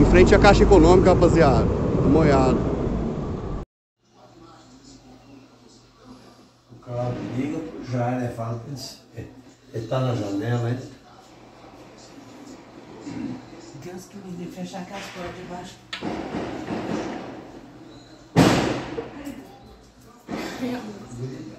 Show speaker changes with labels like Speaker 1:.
Speaker 1: frente à Caixa Econômica, rapaziada. Dá uma olhada.
Speaker 2: O cara liga pro Jair, né? Fala pra ele tá na janela, hein?
Speaker 3: Deus que me dê fechar com as portas de baixo.
Speaker 2: Bonito.